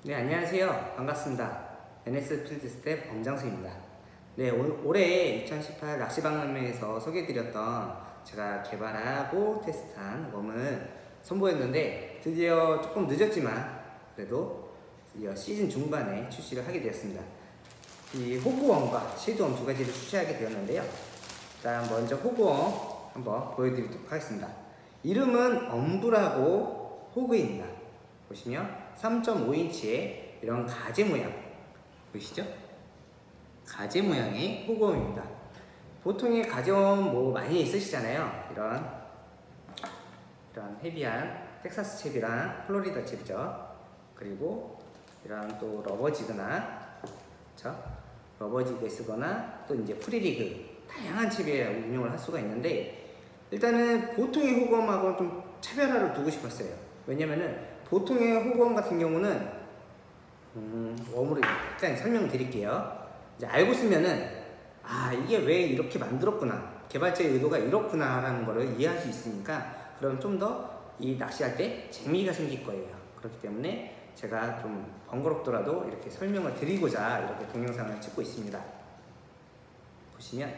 네, 안녕하세요. 반갑습니다. NS 필드 스텝 엄장수입니다. 네, 올해 2018 낚시박람회에서 소개해드렸던 제가 개발하고 테스트한 웜을 선보였는데 드디어 조금 늦었지만 그래도 드디어 시즌 중반에 출시를 하게 되었습니다. 이 호구웜과 섀도웜 두 가지를 출시하게 되었는데요. 일단 먼저 호구웜 한번 보여드리도록 하겠습니다. 이름은 엄브라고 호그입니다. 보시면 3.5인치의 이런 가재 모양 보이시죠? 가재 모양의 호구웜입니다. 보통의 가재웜 뭐 많이 있으시잖아요. 이런 헤비한 텍사스 잽이랑 플로리다 잽이죠. 그리고 이런 또 러버지그나 그렇죠? 러버지그에 쓰거나 또 이제 프리리그 다양한 칩에 운용을 할 수가 있는데 일단은 보통의 호구웜하고는 좀 차별화를 두고 싶었어요. 왜냐면은 보통의 호구웜 같은 경우는 웜으로 일단 설명드릴게요. 이제 알고 쓰면은 이게 왜 이렇게 만들었구나, 개발자의 의도가 이렇구나 라는 거를 이해할 수 있으니까 그럼 좀 더 이 낚시할 때 재미가 생길 거예요. 그렇기 때문에 제가 좀 번거롭더라도 이렇게 설명을 드리고자 이렇게 동영상을 찍고 있습니다. 보시면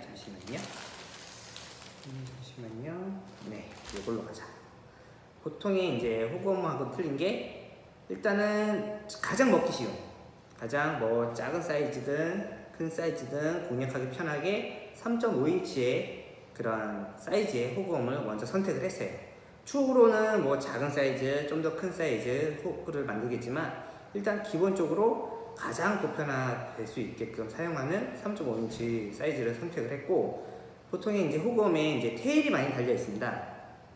잠시만요. 네, 이걸로 가자. 보통의 이제 호구웜하고 틀린 게 일단은 가장 먹기 쉬운, 가장 뭐 작은 사이즈든 큰 사이즈든 공략하기 편하게 3.5인치의 그런 사이즈의 호구웜을 먼저 선택을 했어요. 추후로는 뭐 작은 사이즈, 좀 더 큰 사이즈 호구를 만들겠지만 일단 기본적으로 가장 보편화될 수 있게끔 사용하는 3.5인치 사이즈를 선택을 했고, 보통의 이제 호구웜에 이제 테일이 많이 달려 있습니다.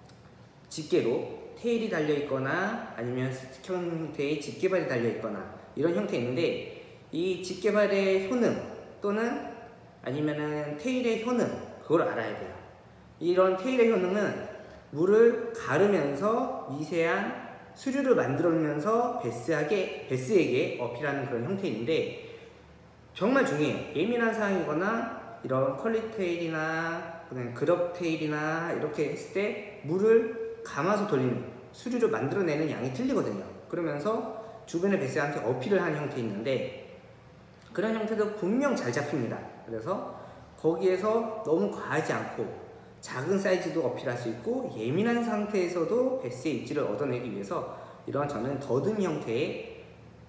집게로 테일이 달려 있거나 아니면 스틱 형태의 집게발이 달려 있거나 이런 형태인데, 이 집게발의 효능 또는 아니면은 테일의 효능, 그걸 알아야 돼요. 이런 테일의 효능은 물을 가르면서 미세한 수류를 만들면서 베스에게 어필하는 그런 형태인데 정말 중요해요. 예민한 사항이거나 이런 컬리 테일이나 그럽 테일이나 이렇게 했을 때 물을 감아서 돌리는, 수류를 만들어내는 양이 틀리거든요. 그러면서 주변의 베스한테 어필을 하는 형태 있는데 그런 형태도 분명 잘 잡힙니다. 그래서 거기에서 너무 과하지 않고 작은 사이즈도 어필할 수 있고 예민한 상태에서도 베스의 입지를 얻어내기 위해서 이런 저는 더듬이 형태의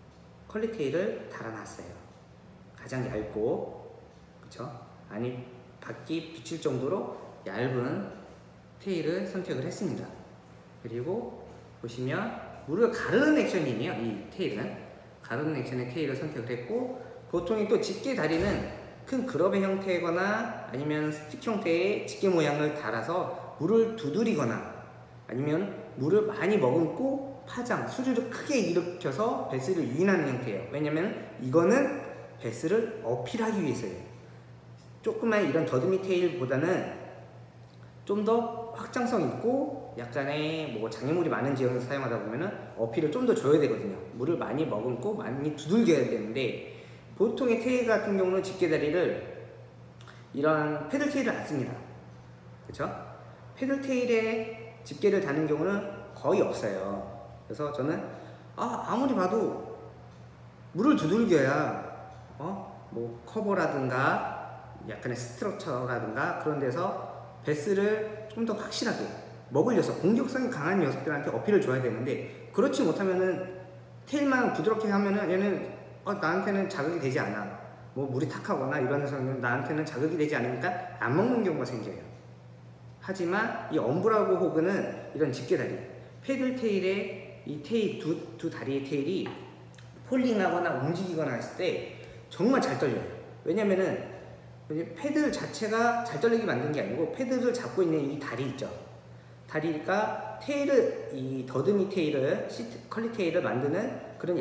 컬리테일을 달아놨어요. 가장 얇고 그쵸? 안이 밖이 비칠 정도로 얇은 테일을 선택을 했습니다. 그리고 보시면 물을 가르는 액션이에요. 이 테일은 가르는 액션의 테일을 선택을 했고, 보통의 또 집게 다리는 큰 그럽의 형태거나 아니면 스틱 형태의 집게 모양을 달아서 물을 두드리거나 아니면 물을 많이 머금고 파장, 수류를 크게 일으켜서 베스를 유인하는 형태예요. 왜냐면 이거는 베스를 어필하기 위해서예요. 조그만 이런 더듬이 테일보다는 좀 더 확장성 있고 약간의 뭐 장애물이 많은 지역에서 사용하다 보면은 어필을 좀 더 줘야 되거든요. 물을 많이 머금고 많이 두들겨야 되는데 보통의 테일 같은 경우는 집게다리를 이런 패들 테일을 안 씁니다. 그쵸? 패들 테일에 집게를 다는 경우는 거의 없어요. 그래서 저는 아무리 봐도 물을 두들겨야 뭐 커버라든가 약간의 스트럭처라든가 그런 데서 베스를 좀 더 확실하게 먹으려서 공격성이 강한 녀석들한테 어필을 줘야 되는데, 그렇지 못하면은 테일만 부드럽게 하면은 얘는 나한테는 자극이 되지 않아, 뭐 물이 탁하거나 이런 데서는 나한테는 자극이 되지 않으니까 안 먹는 경우가 생겨요. 하지만 이 엄브라고 호그는 이런 집게다리, 패들 테일의 이 테일 두 다리의 테일이 폴링하거나 움직이거나 했을 때 정말 잘 떨려요. 왜냐면은 패들 자체가 잘 떨리게 만든 게 아니고 패드를 잡고 있는 이 다리 있죠. 다리가 테일을, 이 더듬이 테일을, 컬리 테일을 만드는 그런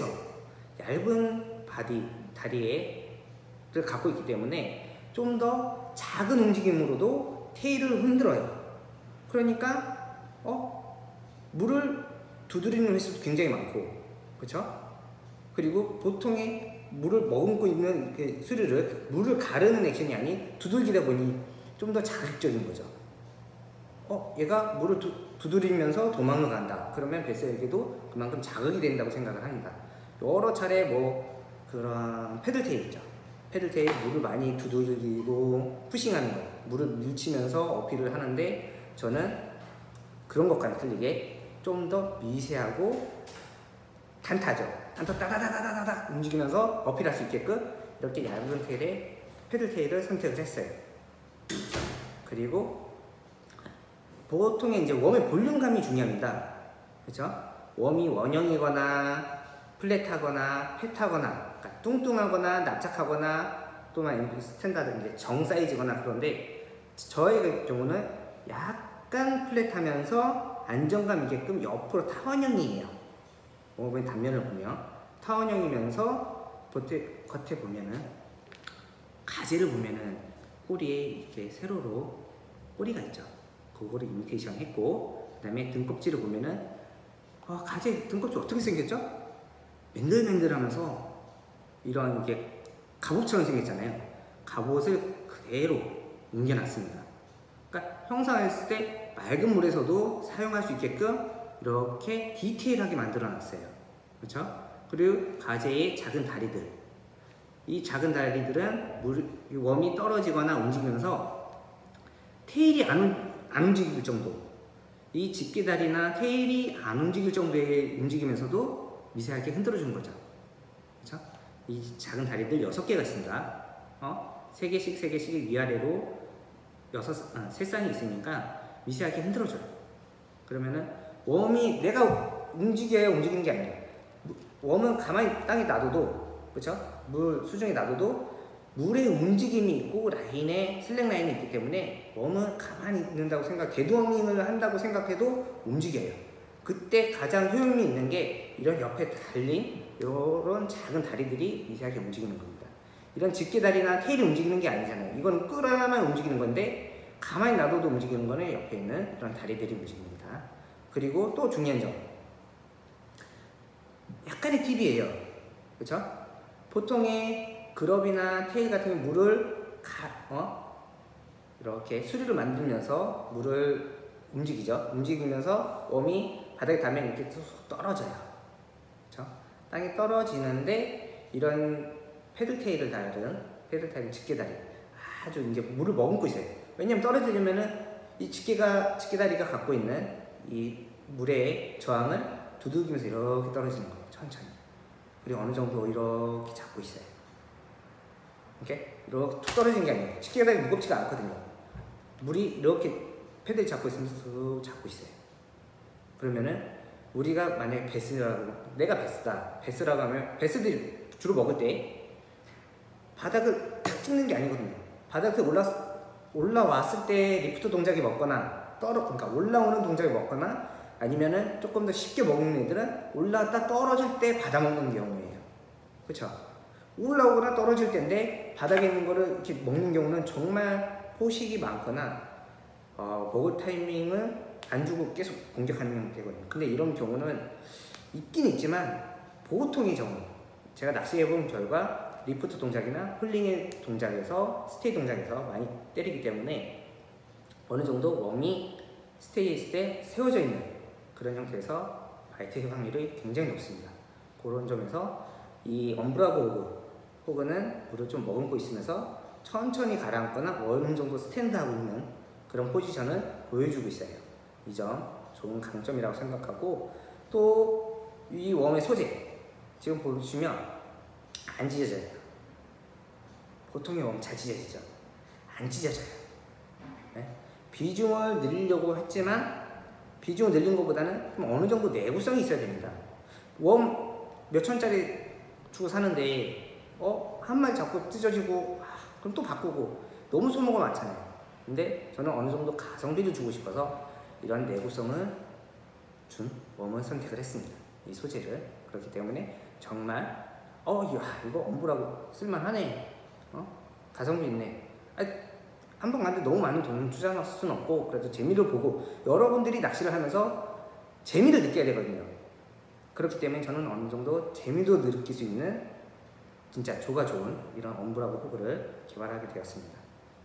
얇은 다리를 갖고 있기 때문에 좀 더 작은 움직임으로도 테일을 흔들어요. 그러니까 물을 두드리는 횟수도 굉장히 많고, 그렇죠? 그리고 보통의 물을 머금고 있는 수류를 물을 가르는 액션이 아닌 두들기다 보니 좀 더 자극적인 거죠. 얘가 물을 두드리면서 도망을 간다. 그러면 베스에게도 그만큼 자극이 된다고 생각을 합니다. 여러 차례 뭐 그런 패들 테일 있죠. 패들 테일 물을 많이 두들기고 푸싱하는 거, 물을 밀치면서 어필을 하는데 저는 그런 것과는 틀리게 좀 더 미세하고 단타죠. 단타 따다다다다다 움직이면서 어필할 수 있게끔 이렇게 얇은 테일의 패들 테일을 선택을 했어요. 그리고 보통의 이제 웜의 볼륨감이 중요합니다. 그렇죠? 웜이 원형이거나 플랫하거나 팻하거나 그러니까 뚱뚱하거나 납작하거나 또는 스탠다드 이제 정 사이즈거나 그런데 저의 경우는 약간 플랫하면서 안정감 있게끔 옆으로 타원형이에요. 웜의 단면을 보면 타원형이면서 겉에 보면은 가지를 보면은 꼬리에 이렇게 세로로 꼬리가 있죠. 그거를 이미테이션 했고 그 다음에 등껍질을 보면은 가지 등껍질 어떻게 생겼죠? 맨들맨들하면서 이런 이게 갑옷처럼 생겼잖아요. 갑옷을 그대로 옮겨놨습니다. 그러니까 형상했을 때 맑은 물에서도 사용할 수 있게끔 이렇게 디테일하게 만들어놨어요. 그렇죠? 그리고 가지의 작은 다리들, 이 작은 다리들은 웜이 떨어지거나 움직이면서 테일이 안 움직일 정도, 이 집게다리나 테일이 안 움직일 정도의 움직이면서도 미세하게 흔들어주는 거죠. 그렇죠? 이 작은 다리들 6개가 있습니다. 3개씩 위아래로 3쌍이 있으니까 미세하게 흔들어줘요. 그러면은 웜이 내가 움직이는 게 아니에요. 웜은 가만히 땅에 놔둬도, 그렇죠? 물 수중에 놔둬도 물의 움직임이 있고 슬랙 라인이 있기 때문에 웜은 가만히 있는다고 데드워밍을 한다고 생각해도 움직여요. 그때 가장 효용이 있는 게 이런 옆에 달린 이런 작은 다리들이 미세하게 움직이는 겁니다. 이런 집게다리나 테일이 움직이는 게 아니잖아요. 이건 끌어야만 움직이는 건데 가만히 놔둬도 움직이는 거는 옆에 있는 이런 다리들이 움직입니다. 그리고 또 중요한 점, 약간의 팁이에요. 그렇죠? 보통의 그럽이나 테일 같은 물을 이렇게 수리를 만들면서 물을 움직이면서 웜이 바닥에 닿으면 이렇게 쏙 떨어져요. 그렇죠? 땅에 떨어지는데 이런 패들테일을 달은 집게다리 아주 이제 물을 머금고 있어요. 왜냐면 떨어지려면은 이 집게다리가 갖고 있는 이 물의 저항을 두들기면서 이렇게 떨어지는 거예요. 천천히. 그리고 어느 정도 이렇게 잡고 있어요. 이렇게 툭 떨어지는 게 아니에요. 집게다리 무겁지가 않거든요. 물이 이렇게 패드를 잡고 있으면서 쭉 잡고 있어요. 그러면은 우리가 만약에 내가 베스라고 하면 베스들이 주로 먹을 때 바닥을 탁 찍는 게 아니거든요. 바닥에 올라왔을 때 리프트 동작이 먹거나 그러니까 올라오는 동작이 먹거나 아니면은 조금 더 쉽게 먹는 애들은 올라왔다 떨어질 때 받아먹는 경우예요. 그렇죠? 올라오거나 떨어질 때인데 바닥에 있는 거를 이렇게 먹는 경우는 정말 포식이 많거나 먹을 타이밍은 안 주고 계속 공격하는 형태거든요. 근데 이런 경우는 있긴 있지만 보통의 경우 제가 낚시해본 결과 리프트 동작이나 홀링의 동작에서 스테이 동작에서 많이 때리기 때문에 어느 정도 웜이 스테이에 있을 때 세워져 있는 그런 형태에서 바이트 확률이 굉장히 높습니다. 그런 점에서 이 엄브라고 호그는 물을 좀 머금고 있으면서 천천히 가라앉거나 어느 정도 스탠드하고 있는 그런 포지션을 보여주고 있어요. 이 점 좋은 강점이라고 생각하고 또 이 웜의 소재 지금 보시면 안 찢어져요. 보통의 웜 잘 찢어지죠? 안 찢어져요. 네? 비중을 늘리려고 했지만 비중을 늘린 것보다는 좀 어느 정도 내구성이 있어야 됩니다. 웜 몇 천짜리 주고 사는데 한 마리 잡고 찢어지고 그럼 또 바꾸고 너무 소모가 많잖아요. 근데 저는 어느 정도 가성비를 주고 싶어서 이런 내구성을 준 웜을 선택을 했습니다. 이 소재를. 그렇기 때문에 정말 이거 엄브라고 쓸만하네. 가성비 있네. 한번 갔는데 너무 많은 돈을 투자할 수는 없고 그래도 재미를 보고 여러분들이 낚시를 하면서 재미를 느껴야 되거든요. 그렇기 때문에 저는 어느 정도 재미도 느낄 수 있는 진짜 조가 좋은 이런 엄브라고 호그를 개발하게 되었습니다.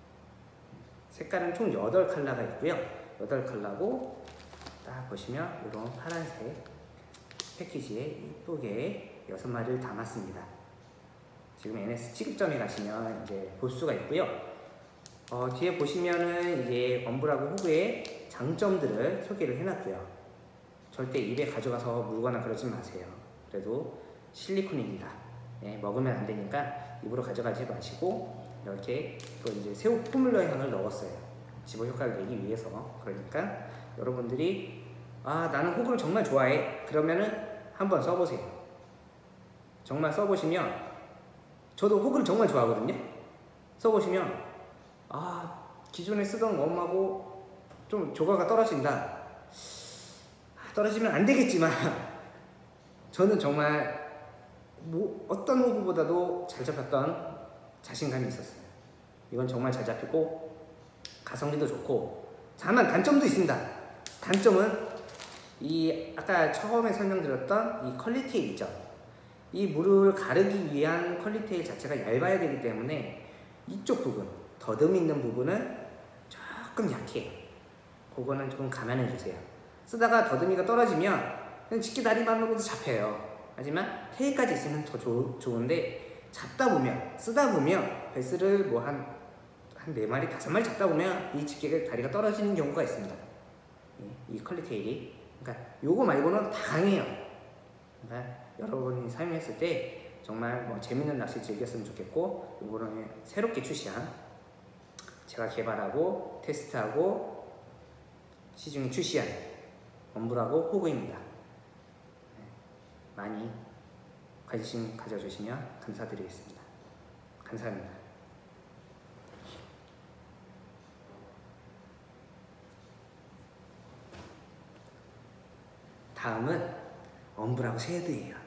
색깔은 총 8컬러가 있고요. 8컬러고 딱 보시면 이런 파란색 패키지에 이쁘게 6마리를 담았습니다. 지금 NS 취급점에 가시면 이제 볼 수가 있고요. 뒤에 보시면은 이제 엄브라고 호그의 장점들을 소개를 해놨고요. 절대 입에 가져가서 물거나 그러지 마세요. 그래도 실리콘입니다. 네, 먹으면 안 되니까 입으로 가져가지 마시고 이렇게 또 이제 새우 포뮬러 향을 넣었어요. 집어 효과를 내기 위해서. 그러니까 여러분들이 나는 호그를 정말 좋아해. 그러면은 한번 써보세요. 정말 써보시면 저도 호그를 정말 좋아하거든요. 써보시면 기존에 쓰던 웜하고 좀 조화가 떨어진다. 떨어지면 안 되겠지만 저는 정말 어떤 호그보다도 잘 잡혔던 자신감이 있었어요. 이건 정말 잘 잡히고 가성비도 좋고, 다만 단점도 있습니다. 단점은 이 아까 처음에 설명드렸던 이 컬리테일 있죠. 이 물을 가르기 위한 컬리테일 자체가 얇아야 되기 때문에 이쪽 부분, 더듬이 있는 부분은 조금 약해요. 그거는 조금 감안해 주세요. 쓰다가 더듬이가 떨어지면 그냥 집게 다리만으로도 잡혀요. 하지만 테일까지 있으면 더 좋은데 쓰다 보면 베스를 뭐 한 4마리, 5마리 잡다 보면 이 집게 다리가 떨어지는 경우가 있습니다. 이 컬리테일이. 그러니까 요거 말고는 다 강해요. 그러니까 여러분이 사용했을 때 정말 뭐 재밌는 낚시 즐겼으면 좋겠고, 요거는 새롭게 출시한, 제가 개발하고 테스트하고 시중에 출시한 엄브라고 호그입니다. 많이 관심 가져주시면 감사드리겠습니다. 감사합니다. 다음은 엄브라고 쉐드예요.